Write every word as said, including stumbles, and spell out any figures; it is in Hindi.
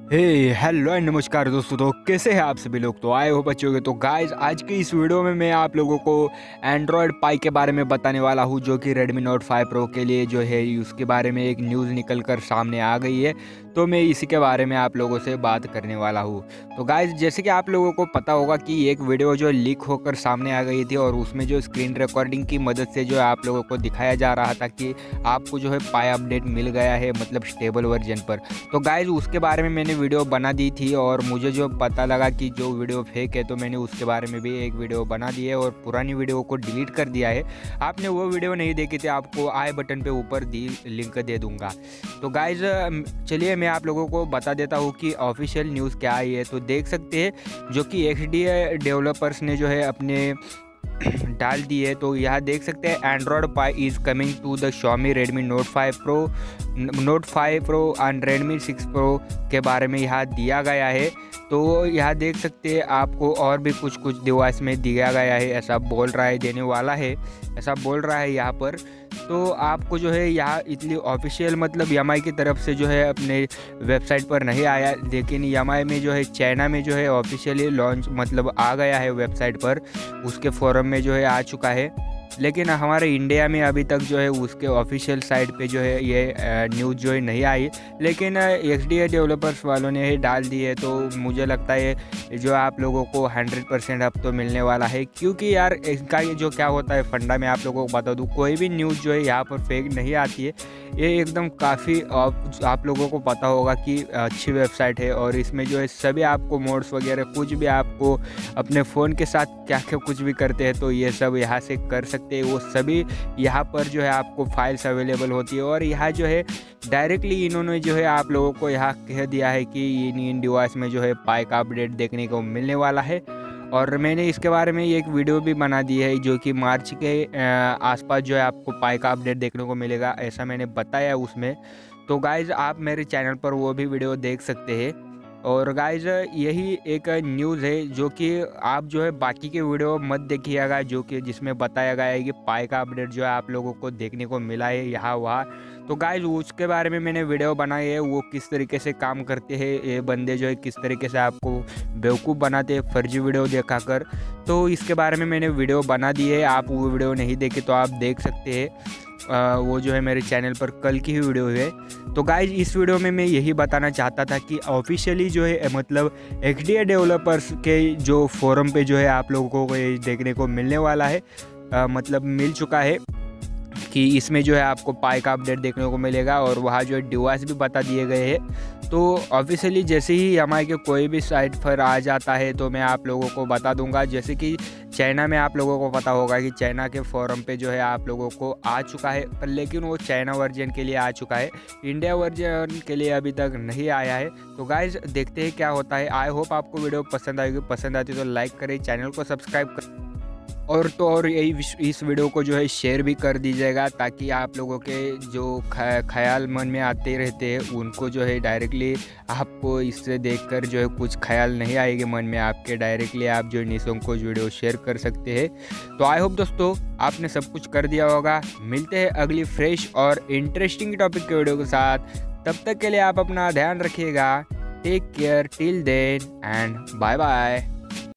हे हेलो एंड नमस्कार दोस्तों। तो कैसे हैं आप सभी लोग? तो आए हो बच्चों के। तो गाइज आज की इस वीडियो में मैं आप लोगों को एंड्रॉयड पाई के बारे में बताने वाला हूं, जो कि रेडमी नोट फाइव प्रो के लिए जो है उसके बारे में एक न्यूज़ निकल कर सामने आ गई है। तो मैं इसी के बारे में आप लोगों से बात करने वाला हूं। तो गाइज जैसे कि आप लोगों को पता होगा कि एक वीडियो जो लीक होकर सामने आ गई थी और उसमें जो स्क्रीन रिकॉर्डिंग की मदद से जो है आप लोगों को दिखाया जा रहा था कि आपको जो है पाई अपडेट मिल गया है, मतलब स्टेबल वर्जन पर। तो गाइज उसके बारे में मैंने वीडियो बना दी थी और मुझे जो पता लगा कि जो वीडियो फेक है, तो मैंने उसके बारे में भी एक वीडियो बना दी है और पुरानी वीडियो को डिलीट कर दिया है। आपने वो वीडियो नहीं देखी थी, आपको आई बटन पे ऊपर दी लिंक दे दूंगा। तो गाइज चलिए मैं आप लोगों को बता देता हूँ कि ऑफिशियल न्यूज़ क्या आई है। तो देख सकते हैं जो कि एक्स डी डेवलपर्स ने जो है अपने डाल दी है। तो यहाँ देख सकते हैं Android pie is coming to the Xiaomi Redmi note five pro note five pro and Redmi six pro के बारे में यहाँ दिया गया है। तो यहाँ देख सकते हैं आपको और भी कुछ कुछ डिवाइस में दिया गया है, ऐसा बोल रहा है, देने वाला है, ऐसा बोल रहा है यहाँ पर। तो आपको जो है यहाँ इतनी ऑफिशियल मतलब एम आई की तरफ से जो है अपने वेबसाइट पर नहीं आया, लेकिन एम आई में जो है चाइना में जो है ऑफिशियली लॉन्च मतलब आ गया है वेबसाइट पर, उसके फोरम में जो है आ चुका है। लेकिन हमारे इंडिया में अभी तक जो है उसके ऑफिशियल साइट पे जो है ये न्यूज़ जो है नहीं आई, लेकिन एक्स डी डेवलपर्स वालों ने ही डाल दी है। तो मुझे लगता है जो आप लोगों को हंड्रेड परसेंट अब तो मिलने वाला है, क्योंकि यार इसका ये जो क्या होता है फंडा मैं आप लोगों को बता दूँ, कोई भी न्यूज़ जो है यहाँ पर फेक नहीं आती है। ये एकदम काफ़ी आप लोगों को पता होगा कि अच्छी वेबसाइट है और इसमें जो है सभी आपको मोड्स वगैरह कुछ भी आपको अपने फ़ोन के साथ क्या क्या कुछ भी करते हैं तो ये सब यहाँ से कर सकते हैं। वो सभी यहाँ पर जो है आपको फाइल्स अवेलेबल होती है और यहाँ जो है डायरेक्टली इन्होंने जो है आप लोगों को यहाँ कह दिया है कि इन इन डिवाइस में जो है पाई का अपडेट देखने को मिलने वाला है। और मैंने इसके बारे में एक वीडियो भी बना दी है जो कि मार्च के आसपास जो है आपको पाई का अपडेट देखने को मिलेगा, ऐसा मैंने बताया उसमें। तो गाइज़ आप मेरे चैनल पर वो भी वीडियो देख सकते हैं। और गाइज यही एक न्यूज़ है जो कि आप जो है बाकी के वीडियो मत देखिएगा, जो कि जिसमें बताया गया है कि पाई का अपडेट जो है आप लोगों को देखने को मिला है यहाँ वहाँ। तो गाइज उसके बारे में मैंने वीडियो बनाई है, वो किस तरीके से काम करते हैं ये बंदे जो है, किस तरीके से आपको बेवकूफ़ बनाते हैं फर्जी वीडियो दिखा कर। तो इसके बारे में मैंने वीडियो बना दी है, आप वो वीडियो नहीं देखे तो आप देख सकते हैं। आ, वो जो है मेरे चैनल पर कल की ही वीडियो है। तो गाइज इस वीडियो में मैं यही बताना चाहता था कि ऑफिशियली जो है मतलब एक्स डी डेवलपर्स के जो फोरम पे जो है आप लोगों को ये देखने को मिलने वाला है, आ, मतलब मिल चुका है कि इसमें जो है आपको पाई का अपडेट देखने को मिलेगा और वहाँ जो है डिवाइस भी बता दिए गए हैं। तो ऑफिशियली जैसे ही एम आई के कोई भी साइट पर आ जाता है तो मैं आप लोगों को बता दूंगा। जैसे कि चाइना में आप लोगों को पता होगा कि चाइना के फोरम पे जो है आप लोगों को आ चुका है, पर लेकिन वो चाइना वर्जन के लिए आ चुका है, इंडिया वर्जन के लिए अभी तक नहीं आया है। तो गाइज देखते हैं क्या होता है। आई होप आपको वीडियो पसंद आएगी, पसंद आती तो लाइक करें, चैनल को सब्सक्राइब कर और तो और यही इस वीडियो को जो है शेयर भी कर दीजिएगा, ताकि आप लोगों के जो ख्याल मन में आते रहते हैं उनको जो है डायरेक्टली आपको इससे देखकर जो है कुछ ख्याल नहीं आएंगे मन में आपके, डायरेक्टली आप जो निसंकोच वीडियो शेयर कर सकते हैं। तो आई होप दोस्तों आपने सब कुछ कर दिया होगा। मिलते हैं अगली फ्रेश और इंटरेस्टिंग टॉपिक के वीडियो के साथ, तब तक के लिए आप अपना ध्यान रखिएगा। Take care till then and bye bye.